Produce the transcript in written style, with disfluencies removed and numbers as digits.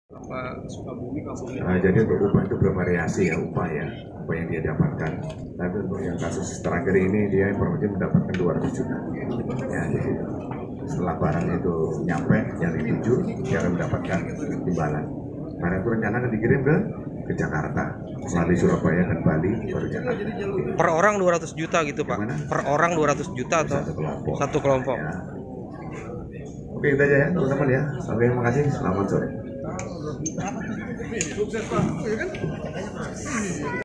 Jadi untuk upah itu bervariasi ya, upah yang dia dapatkan. Tapi untuk yang kasus terakhir ini dia informasi mendapatkan 200 juta. Ya, jadi setelah barang itu nyampe yang dituju, dia akan mendapatkan imbalan. Barang itu rencana akan dikirim ke Jakarta, melalui Surabaya dan Bali, baru Jakarta. Per orang 200 juta gitu Pak? Gimana? Per orang 200 juta atau satu kelompok? Ya. Oke, itu aja ya teman-teman ya. Oke, terima kasih. Selamat sore.